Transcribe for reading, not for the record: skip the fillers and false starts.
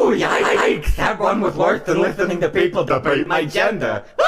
Oh, yikes! That one was worse than listening to people debate my gender.